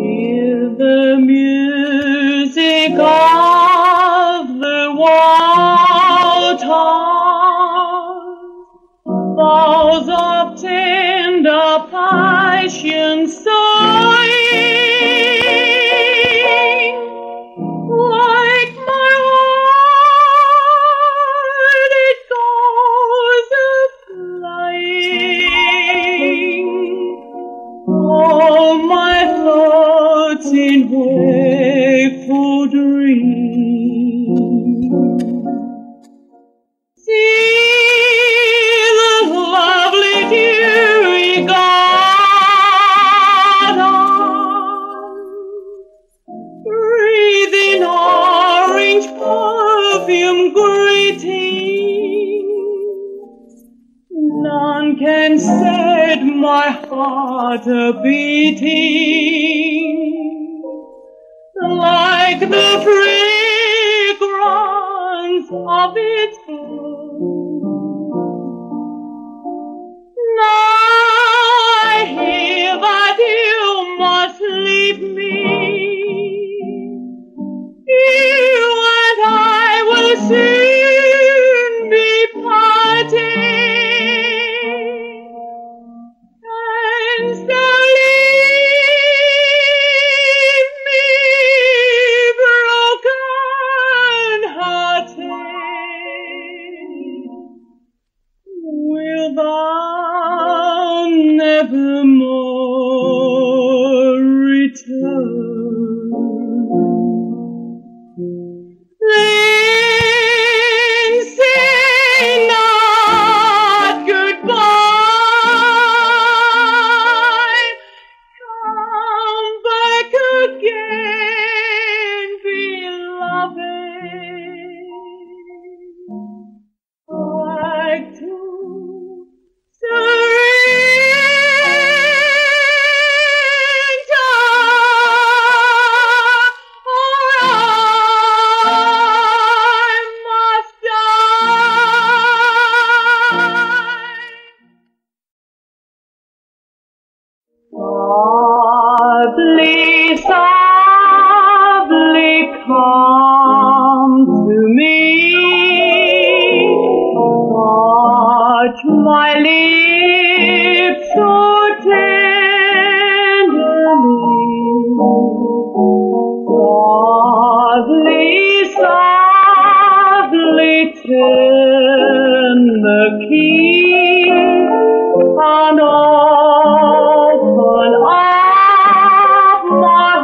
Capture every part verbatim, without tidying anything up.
Hear the music of the waters, boughs of tender passion sighing, like my heart it goes a-flying. All my thoughts in wakeful dreams see the lovely dewy garden, breathing orange perfume greetings. None can set my heart a-beating like the fragrance of its bloom. Now I hear that you must leave me. You and I will soon be parting, and so leave me broken-hearted. Will thou nevermore return? Then say not goodbye. Come back again, beloved. Back to softly, softly come to me, touch my lips so tenderly, softly, softly turn the key and open up my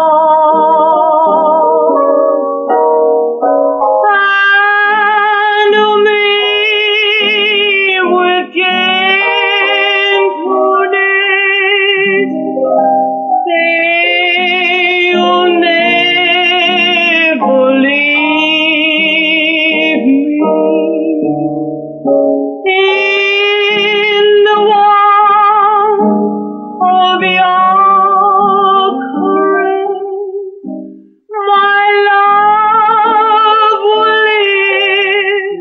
heart. Handle me with gentleness. Say you'll never leave me. In the warmth of your caress, my love will live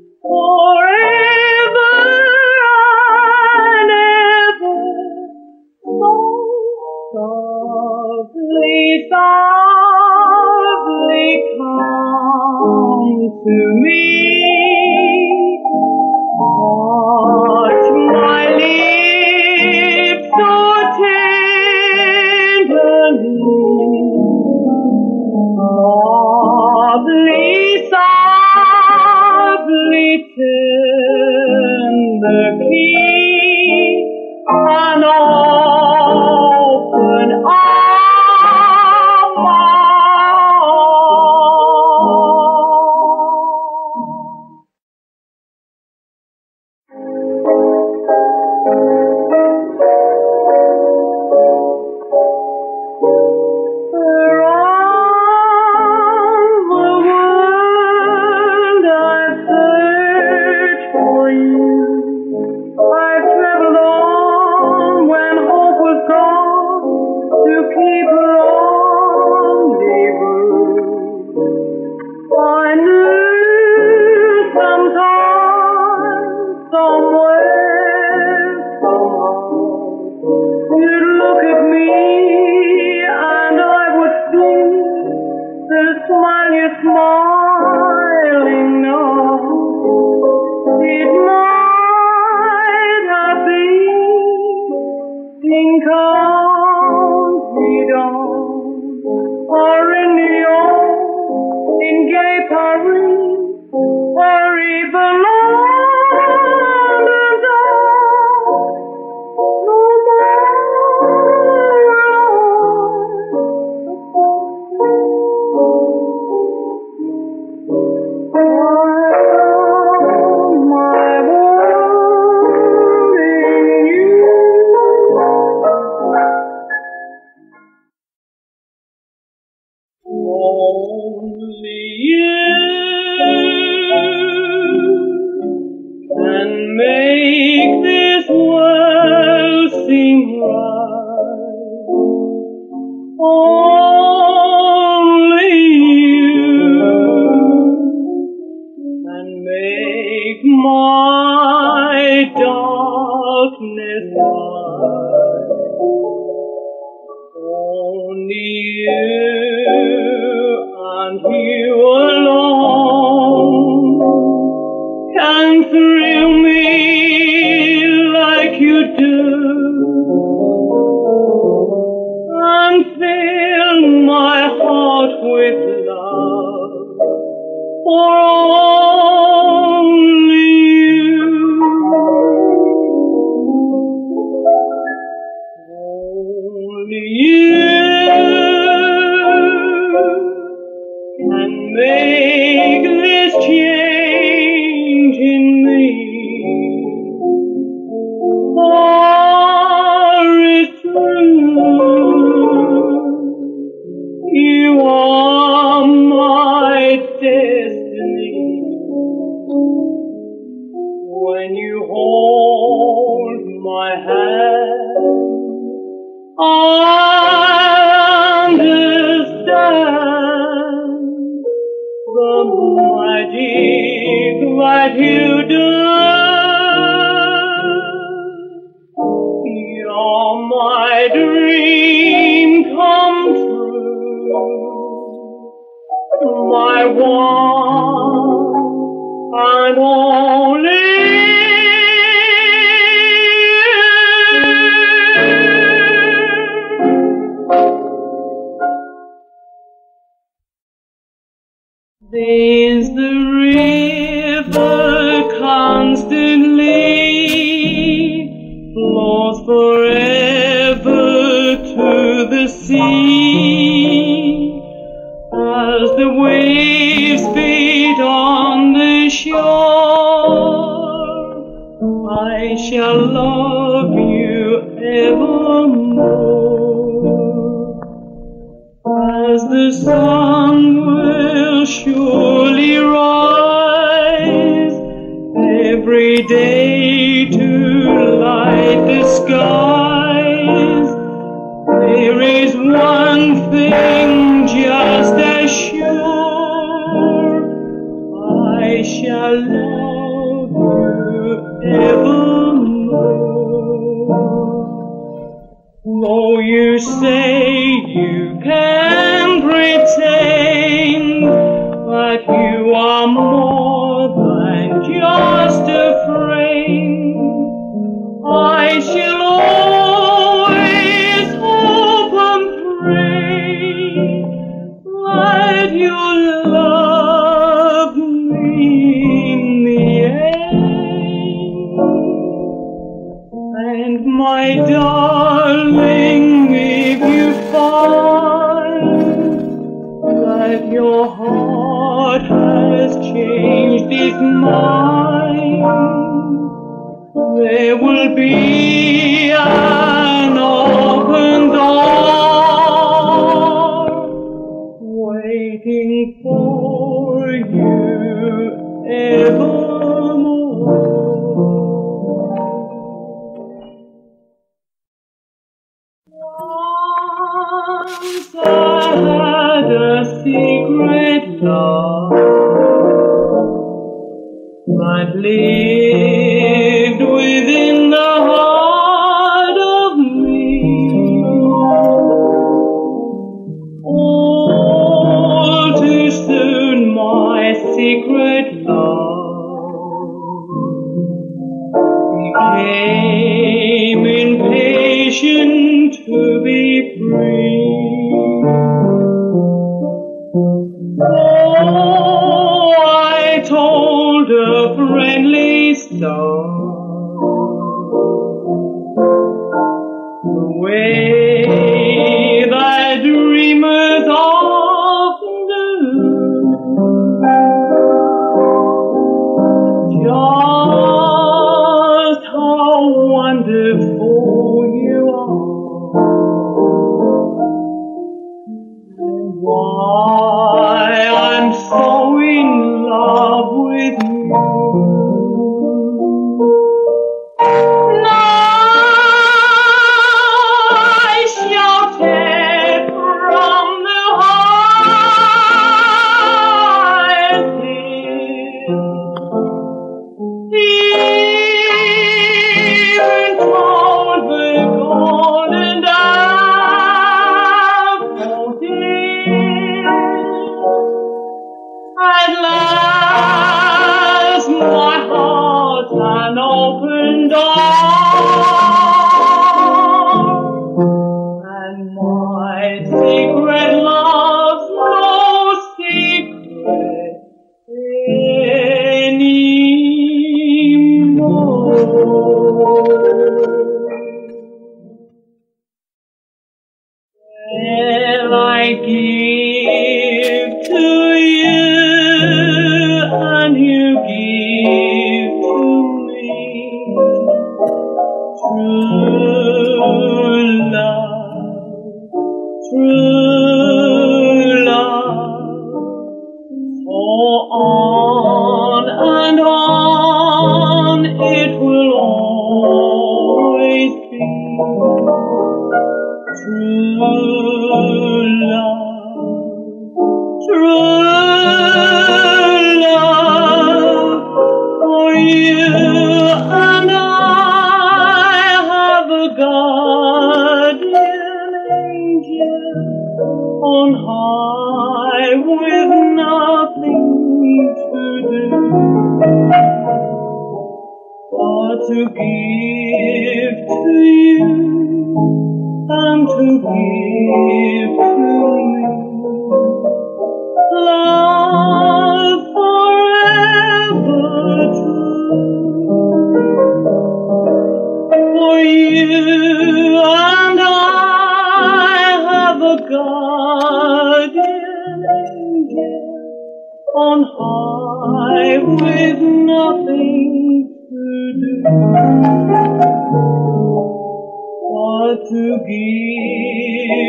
forever and ever. So softly, softly come to me. Touch my lips so tenderly, softly, softly turn the key and open up my heart. smiling now. It might have been in County Down or in New York, in gay Paris, or even London town. No Only you can make this world seem right. Only you can make my darkness bright. Only you, and you alone, can thrill me like you do, and fill my heart with love for only you. Only you can make this change in me. For it's true, you are my destiny. When you hold my hand, I understand the magic that you do. You're my dream come true, my one and only. There's the river constantly flows forever to the sea. As the waves beat on the shore, I shall love you evermore. As the sun will surely rise every day to light the skies, there is one thing just as sure, I shall love you evermore. Though you say you can pretend that you are more than just a friend, I shall always hope and pray that you'll love me in the end. And my darling, if you find that your heart has changed its mind, there will be an open door waiting for you evermore. Once I had a secret love that lived within the heart of me. All too soon free. So I told a friendly star the way that dreamers often do, just how wonderful you are, and why I'm so in love with you. At last my heart's an open door, and my secret love's no secret anymore. Well, I give to you, and you give to me true love, true love. So on and on it will always be. True love, true love, for you and I have a guardian angel on high with nothing to do but to give to you and to give to me love forever true. For you and I have a guardian angel on high with nothing to do but to give